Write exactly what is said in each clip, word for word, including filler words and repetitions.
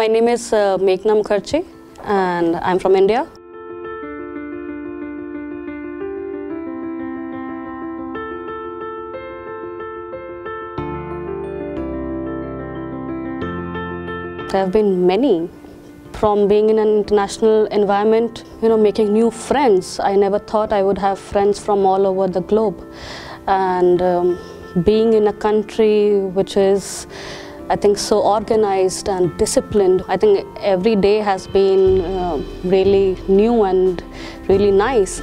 My name is uh, Meghna Mukherjee and I'm from India. There have been many. From being in an international environment, you know, making new friends. I never thought I would have friends from all over the globe. And um, being in a country which is, I think, so organized and disciplined. I think every day has been uh, really new and really nice.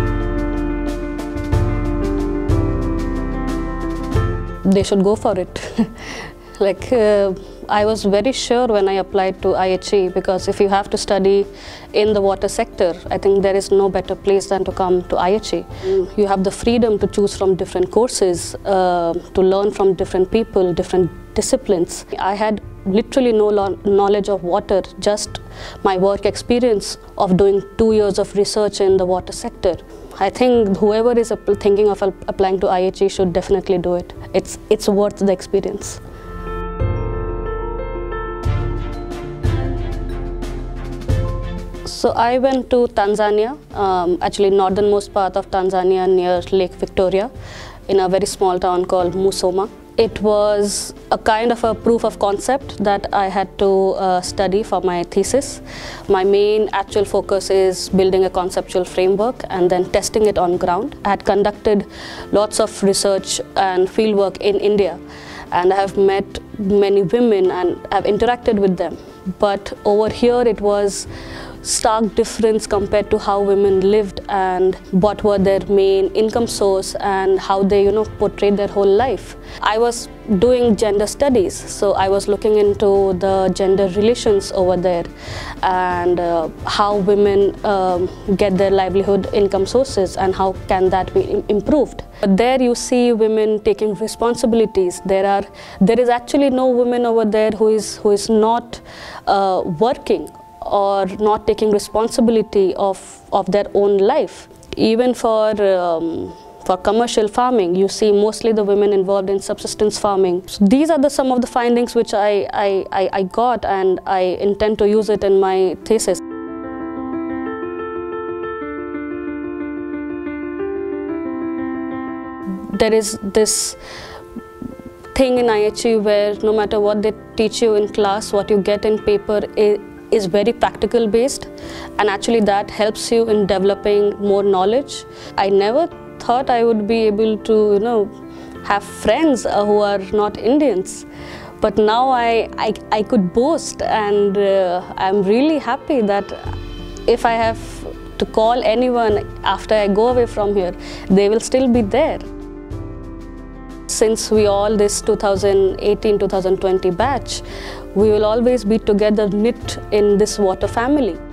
They should go for it. Like, uh, I was very sure when I applied to I H E, because if you have to study in the water sector, I think there is no better place than to come to I H E. Mm. You have the freedom to choose from different courses, uh, to learn from different people, different disciplines. I had literally no knowledge of water, just my work experience of doing two years of research in the water sector. I think whoever is thinking of applying to I H E should definitely do it. It's, it's worth the experience. So I went to Tanzania, um, actually northernmost part of Tanzania near Lake Victoria, in a very small town called Musoma. It was a kind of a proof of concept that I had to uh, study for my thesis. My main actual focus is building a conceptual framework and then testing it on ground. I had conducted lots of research and fieldwork in India, and I have met many women and have interacted with them. But over here it was stark difference compared to how women lived and what were their main income source and how they, you know, portrayed their whole life. I was doing gender studies, so I was looking into the gender relations over there and uh, how women um, get their livelihood income sources and how can that be improved. But there you see women taking responsibilities. There are, there is actually no woman over there who is, who is not uh, working or not taking responsibility of, of their own life. Even for, um, for commercial farming, you see mostly the women involved in subsistence farming. So these are the, some of the findings which I, I, I got, and I intend to use it in my thesis. There is this thing in I H E where no matter what they teach you in class, what you get in paper is, is very practical based, and actually that helps you in developing more knowledge. I never thought I would be able to, you know, have friends uh, who are not Indians, but now I, I, I could boast, and uh, I'm really happy that if I have to call anyone after I go away from here, they will still be there. Since we all this two thousand eighteen two thousand twenty batch, we will always be together, knit in this water family.